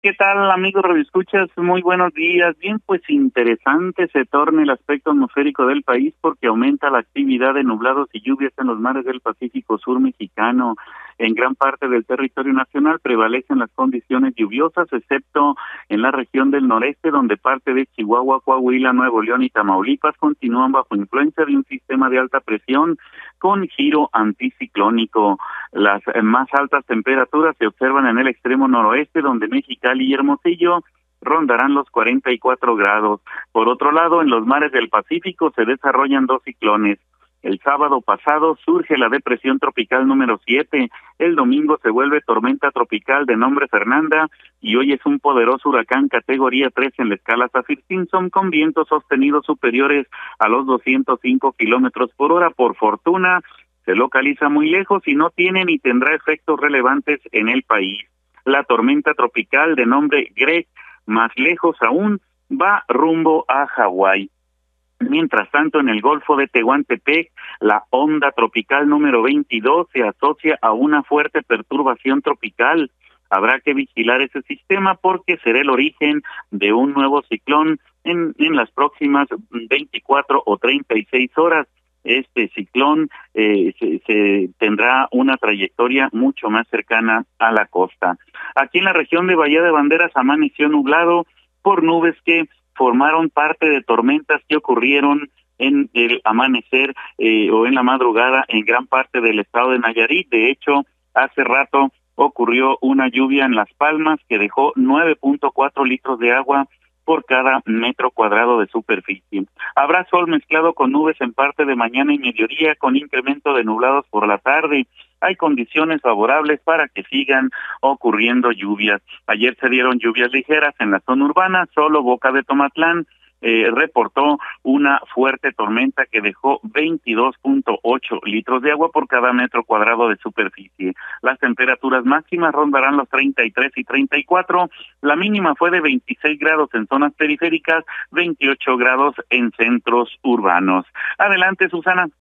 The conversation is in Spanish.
¿Qué tal, amigos radioescuchas? Muy buenos días. Bien, pues interesante se torna el aspecto atmosférico del país porque aumenta la actividad de nublados y lluvias en los mares del Pacífico Sur mexicano. En gran parte del territorio nacional prevalecen las condiciones lluviosas, excepto en la región del noreste, donde parte de Chihuahua, Coahuila, Nuevo León y Tamaulipas continúan bajo influencia de un sistema de alta presión con giro anticiclónico. Las más altas temperaturas se observan en el extremo noroeste, donde Mexicali y Hermosillo rondarán los 44 grados. Por otro lado, en los mares del Pacífico se desarrollan dos ciclones. El sábado pasado surge la depresión tropical número 7, el domingo se vuelve tormenta tropical de nombre Fernanda y hoy es un poderoso huracán categoría 3 en la escala Saffir-Simpson con vientos sostenidos superiores a los 205 kilómetros por hora. Por fortuna, se localiza muy lejos y no tiene ni tendrá efectos relevantes en el país. La tormenta tropical de nombre Greg, más lejos aún, va rumbo a Hawái. Mientras tanto, en el Golfo de Tehuantepec, la onda tropical número 22 se asocia a una fuerte perturbación tropical. Habrá que vigilar ese sistema porque será el origen de un nuevo ciclón en las próximas 24 o 36 horas. Este ciclón se tendrá una trayectoria mucho más cercana a la costa. Aquí en la región de Bahía de Banderas amaneció nublado por nubes que formaron parte de tormentas que ocurrieron en el amanecer o en la madrugada en gran parte del estado de Nayarit. De hecho, hace rato ocurrió una lluvia en Las Palmas que dejó 9.4 litros de agua por cada metro cuadrado de superficie. Habrá sol mezclado con nubes en parte de mañana y mediodía, con incremento de nublados por la tarde. Hay condiciones favorables para que sigan ocurriendo lluvias. Ayer se dieron lluvias ligeras en la zona urbana, solo Boca de Tomatlán reportó una fuerte tormenta que dejó 22.8 litros de agua por cada metro cuadrado de superficie. Las temperaturas máximas rondarán los 33 y 34, la mínima fue de 26 grados en zonas periféricas, 28 grados en centros urbanos. Adelante, Susana.